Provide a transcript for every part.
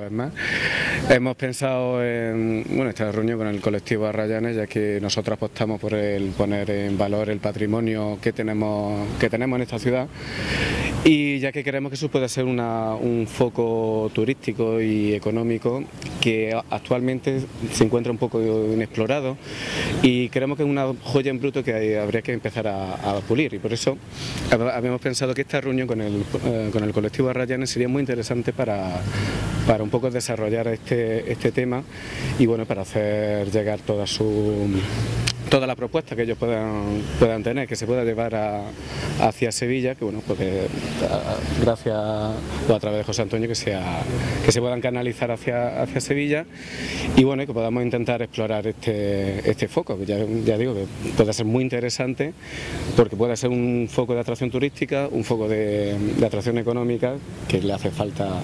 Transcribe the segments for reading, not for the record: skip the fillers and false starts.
vez más. Hemos pensado en esta reunión con el colectivo Arrayanes, ya que nosotros apostamos por el poner en valor el patrimonio que tenemos en esta ciudad, y ya que creemos que eso puede ser un foco turístico y económico que actualmente se encuentra un poco inexplorado, y creemos que es una joya en bruto que habría que empezar a pulir, y por eso habíamos pensado que esta reunión con el colectivo Arrayanes sería muy interesante para un poco desarrollar este tema, y bueno, para hacer llegar toda la propuesta que ellos puedan tener, que se pueda llevar hacia Sevilla, que bueno, porque gracias o a través de José Antonio que se puedan canalizar hacia Sevilla, y bueno, que podamos intentar explorar este foco, que ya digo que puede ser muy interesante, porque puede ser un foco de atracción turística, un foco de atracción económica que le hace falta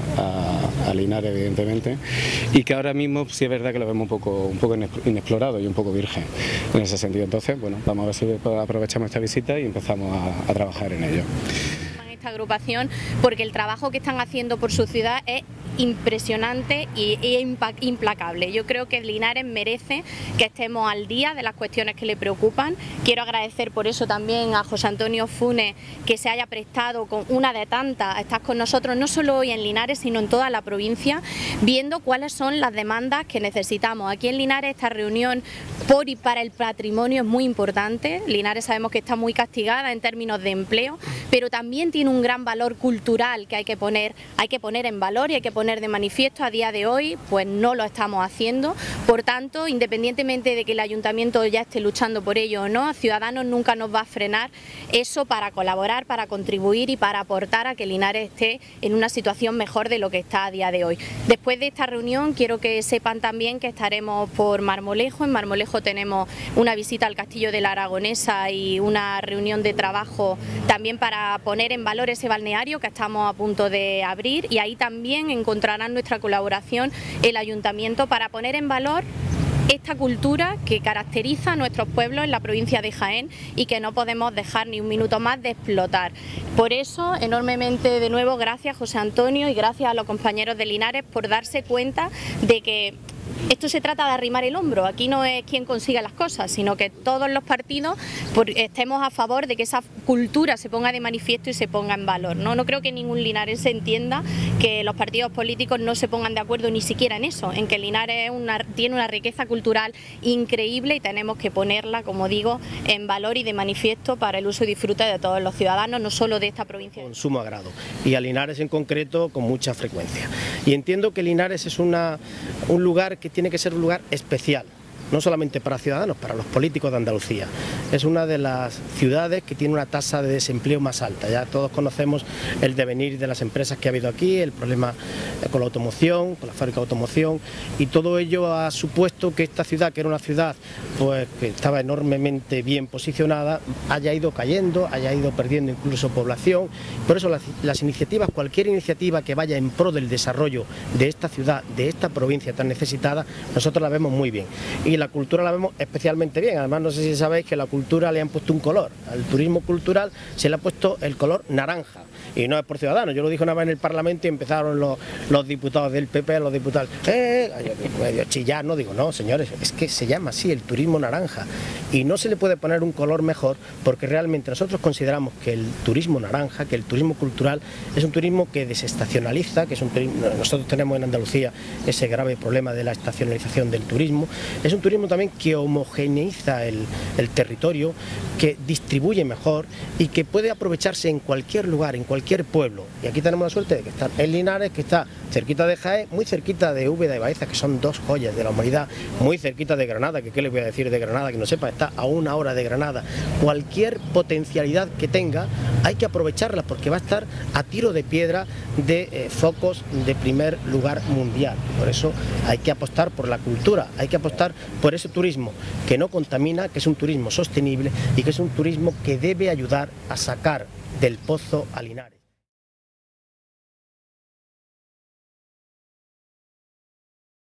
a Linares, evidentemente, y que ahora mismo sí es verdad que lo vemos un poco inexplorado y un poco virgen en ese sentido. Entonces, bueno, vamos a ver si aprovechamos esta visita y empezamos a trabajar en ello. Esta agrupación, porque el trabajo que están haciendo por su ciudad es impresionante y implacable. Yo creo que Linares merece que estemos al día de las cuestiones que le preocupan. Quiero agradecer por eso también a José Antonio Funes, que se haya prestado con una de tantas a estar con nosotros, no solo hoy en Linares, sino en toda la provincia, viendo cuáles son las demandas que necesitamos. Aquí en Linares esta reunión por y para el patrimonio es muy importante. Linares sabemos que está muy castigada en términos de empleo, pero también tiene un gran valor cultural que hay que poner en valor y hay que poner de manifiesto. A día de hoy pues no lo estamos haciendo. Por tanto, independientemente de que el ayuntamiento ya esté luchando por ello o no, a Ciudadanos nunca nos va a frenar eso para colaborar, para contribuir y para aportar a que Linares esté en una situación mejor de lo que está a día de hoy. Después de esta reunión quiero que sepan también que estaremos por Marmolejo. En Marmolejo tenemos una visita al Castillo de la Aragonesa y una reunión de trabajo también para poner en valor ese balneario que estamos a punto de abrir, y ahí también encontrarán nuestra colaboración el ayuntamiento para poner en valor esta cultura que caracteriza a nuestros pueblos en la provincia de Jaén y que no podemos dejar ni un minuto más de explotar. Por eso, enormemente de nuevo, gracias José Antonio y gracias a los compañeros de Linares por darse cuenta de que esto se trata de arrimar el hombro. Aquí no es quien consiga las cosas, sino que todos los partidos estemos a favor de que esa cultura se ponga de manifiesto y se ponga en valor. No creo que ningún linarense entienda que los partidos políticos no se pongan de acuerdo ni siquiera en eso, en que Linares tiene una riqueza cultural increíble y tenemos que ponerla, como digo, en valor y de manifiesto para el uso y disfrute de todos los ciudadanos, no solo de esta provincia. Con sumo agrado, y a Linares en concreto con mucha frecuencia. Y entiendo que Linares es un lugar que tiene que ser un lugar especial, no solamente para Ciudadanos, para los políticos de Andalucía. Es una de las ciudades que tiene una tasa de desempleo más alta. Ya todos conocemos el devenir de las empresas que ha habido aquí, el problema con la automoción, con la fábrica de automoción, y todo ello ha supuesto que esta ciudad, que era una ciudad pues que estaba enormemente bien posicionada, haya ido cayendo, haya ido perdiendo incluso población. Por eso las iniciativas, cualquier iniciativa que vaya en pro del desarrollo de esta ciudad, de esta provincia tan necesitada, nosotros la vemos muy bien. Y la cultura la vemos especialmente bien. Además, no sé si sabéis que a la cultura le han puesto un color. Al turismo cultural se le ha puesto el color naranja. Y no es por Ciudadanos. Yo lo dije una vez en el Parlamento y empezaron los diputados del PP, los diputados, medio chillar, no digo, no, señores, es que se llama así, el turismo naranja. Y no se le puede poner un color mejor, porque realmente nosotros consideramos que el turismo naranja, que el turismo cultural, es un turismo que desestacionaliza, que es un turismo, nosotros tenemos en Andalucía ese grave problema de la estacionalización del turismo. Es un turismo también que homogeneiza el territorio, que distribuye mejor y que puede aprovecharse en cualquier lugar, en cualquier pueblo. Y aquí tenemos la suerte de que está en Linares, que está cerquita de Jaén, muy cerquita de Úbeda y Baeza, que son dos joyas de la humanidad, muy cerquita de Granada, que qué les voy a decir de Granada, que no sepa, está a 1 hora de Granada. Cualquier potencialidad que tenga hay que aprovecharla, porque va a estar a tiro de piedra de focos de primer lugar mundial. Por eso hay que apostar por la cultura, hay que apostar por ese turismo que no contamina, que es un turismo sostenible y que es un turismo que debe ayudar a sacar del pozo a Linares.